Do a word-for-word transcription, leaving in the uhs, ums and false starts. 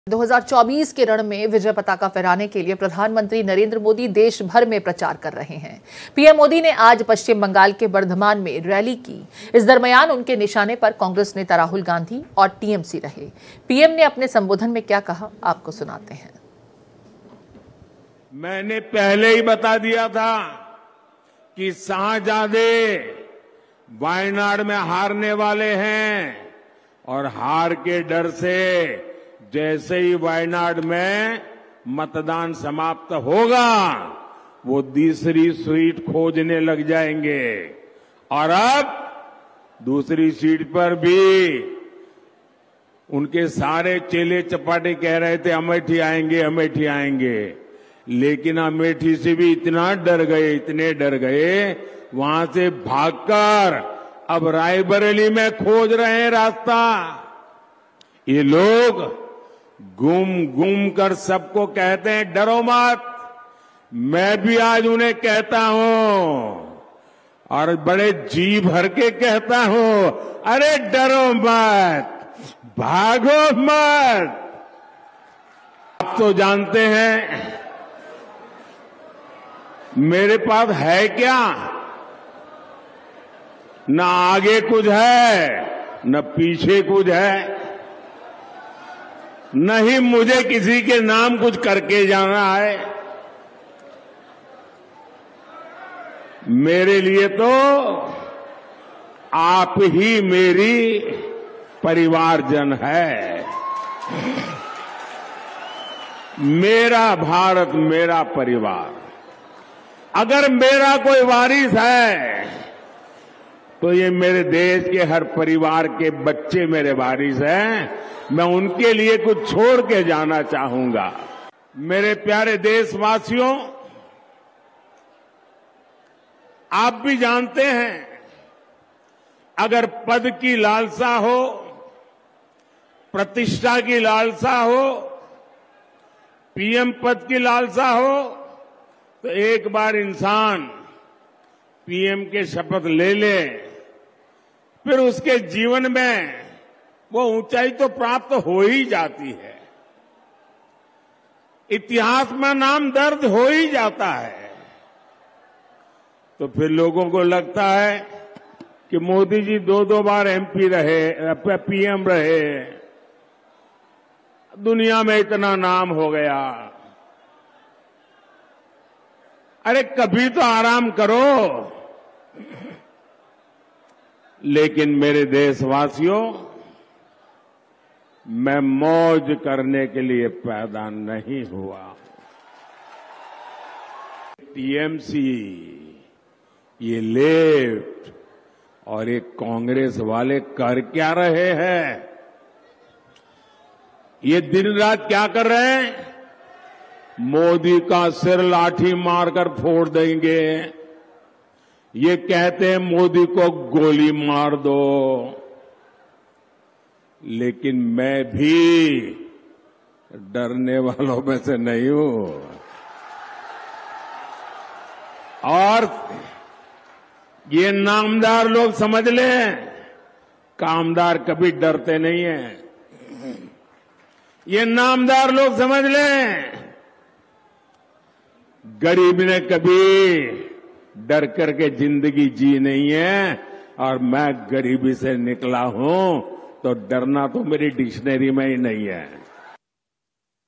दो हज़ार चौबीस के रण में विजय पताका फहराने के लिए प्रधानमंत्री नरेंद्र मोदी देश भर में प्रचार कर रहे हैं। पीएम मोदी ने आज पश्चिम बंगाल के बर्धमान में रैली की। इस दरमियान उनके निशाने पर कांग्रेस नेता राहुल गांधी और टीएमसी रहे। पीएम ने अपने संबोधन में क्या कहा, आपको सुनाते हैं। मैंने पहले ही बता दिया था कि शाहजादे वायनाड में हारने वाले हैं और हार के डर से जैसे ही वायनाड में मतदान समाप्त होगा वो दूसरी सीट खोजने लग जाएंगे। और अब दूसरी सीट पर भी उनके सारे चेले चपाटे कह रहे थे अमेठी आएंगे अमेठी आएंगे, लेकिन अमेठी से भी इतना डर गए इतने डर गए वहां से भागकर अब रायबरेली में खोज रहे हैं रास्ता। ये लोग घूम घूम कर सबको कहते हैं डरो मत। मैं भी आज उन्हें कहता हूं और बड़े जी भर के कहता हूं, अरे डरो मत, भागो मत। आप तो जानते हैं मेरे पास है क्या, न आगे कुछ है न पीछे कुछ है, नहीं मुझे किसी के नाम कुछ करके जाना है। मेरे लिए तो आप ही मेरी परिवारजन है। मेरा भारत मेरा परिवार। अगर मेरा कोई वारिस है तो ये मेरे देश के हर परिवार के बच्चे मेरे वारिस हैं। मैं उनके लिए कुछ छोड़ के जाना चाहूंगा। मेरे प्यारे देशवासियों, आप भी जानते हैं अगर पद की लालसा हो, प्रतिष्ठा की लालसा हो, पीएम पद की लालसा हो तो एक बार इंसान पीएम के शपथ ले ले, फिर उसके जीवन में वो ऊंचाई तो प्राप्त हो ही जाती है, इतिहास में नाम दर्ज हो ही जाता है। तो फिर लोगों को लगता है कि मोदी जी दो दो बार एमपी रहे, पीएम रहे, दुनिया में इतना नाम हो गया। अरे कभी तो आराम करो। लेकिन मेरे देशवासियों, मैं मौज करने के लिए पैदा नहीं हुआ। टीएमसी, ये लेफ्ट और ये कांग्रेस वाले कर क्या रहे हैं? ये दिन रात क्या कर रहे हैं? मोदी का सिर लाठी मारकर फोड़ देंगे। ये कहते हैं मोदी को गोली मार दो। लेकिन मैं भी डरने वालों में से नहीं हूं। और ये नामदार लोग समझ लें, कामदार कभी डरते नहीं हैं। ये नामदार लोग समझ लें, गरीब ने कभी डर करके जिंदगी जी नहीं है। और मैं गरीबी से निकला हूं तो डरना तो मेरी डिक्शनरी में ही नहीं है।